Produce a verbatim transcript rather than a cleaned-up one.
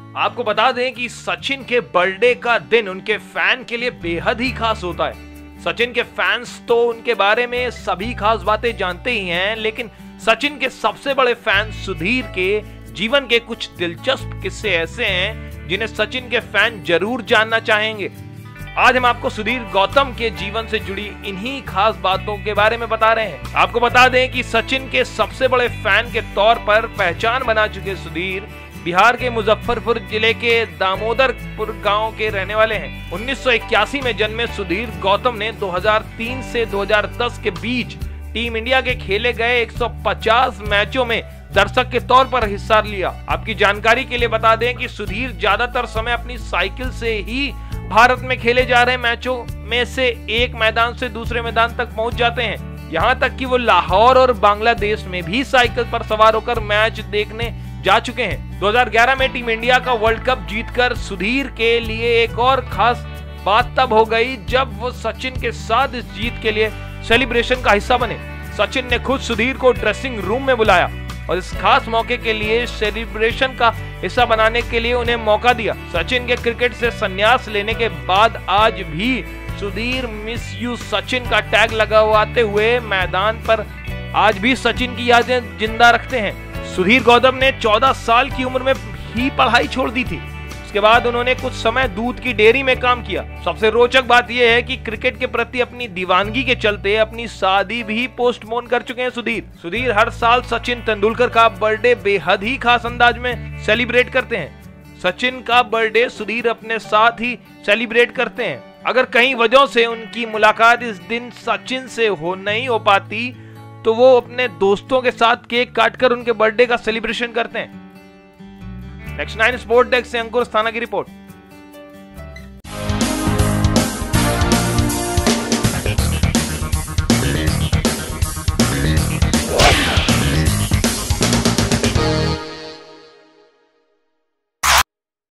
आपको बता दें कि सचिन के बर्थडे का दिन उनके फैन के लिए बेहद ही खास होता है। सचिन के फैंस तो उनके बारे में सभी खास बातें जानते ही हैं, लेकिन सचिन के सबसे बड़े फैन सुधीर के जीवन के कुछ दिलचस्प किस्से ऐसे हैं जिन्हें सचिन के फैन जरूर जानना चाहेंगे। आज हम आपको सुधीर गौतम के जीवन से जुड़ी इन्हीं खास बातों के बारे में बता रहे हैं। आपको बता दें कि सचिन के सबसे बड़े फैन के तौर पर पहचान बना चुके सुधीर बिहार के मुजफ्फरपुर जिले के दामोदरपुर गांव के रहने वाले हैं। उन्नीस सौ इक्यासी में जन्मे सुधीर गौतम ने दो हज़ार तीन से दो हज़ार दस के बीच टीम इंडिया के खेले गए एक सौ पचास मैचों में दर्शक के तौर पर हिस्सा लिया। आपकी जानकारी के लिए बता दें कि सुधीर ज्यादातर समय अपनी साइकिल से ही भारत में खेले जा रहे मैचों में से एक मैदान से दूसरे मैदान तक पहुंच जाते हैं। यहां तक कि वो लाहौर और बांग्लादेश में भी साइकिल पर सवार होकर मैच देखने जा चुके हैं। दो हज़ार ग्यारह में टीम इंडिया का वर्ल्ड कप जीतकर सुधीर के लिए एक और खास बात तब हो गई जब वो सचिन के साथ इस जीत के लिए सेलिब्रेशन का हिस्सा बने। सचिन ने खुद सुधीर को ड्रेसिंग रूम में बुलाया और इस खास मौके के लिए सेलिब्रेशन का हिस्सा बनाने के लिए उन्हें मौका दिया। सचिन के क्रिकेट से संन्यास लेने के बाद आज भी सुधीर मिस यू सचिन का टैग लगवाते हुए मैदान पर आज भी सचिन की यादें जिंदा रखते हैं। सुधीर गौतम ने चौदह साल की उम्र में ही पढ़ाई छोड़ दी थी। उसके बाद उन्होंने कुछ समय दूध की डेयरी में काम किया। सबसे रोचक बात यह है कि क्रिकेट के प्रति अपनी दीवानगी के चलते अपनी शादी भी पोस्टपोन कर चुके हैं सुधीर। सुधीर हर साल सचिन तेंदुलकर का बर्थडे बेहद ही खास अंदाज में सेलिब्रेट करते हैं। सचिन का बर्थडे सुधीर अपने साथ ही सेलिब्रेट करते हैं। अगर कहीं वजह से उनकी मुलाकात इस दिन सचिन से हो नहीं हो पाती तो वो अपने दोस्तों के साथ केक काटकर उनके बर्थडे का सेलिब्रेशन करते हैं। नेक्स्ट नाइन स्पोर्ट डेस्क से अंकुर अस्थाना की रिपोर्ट।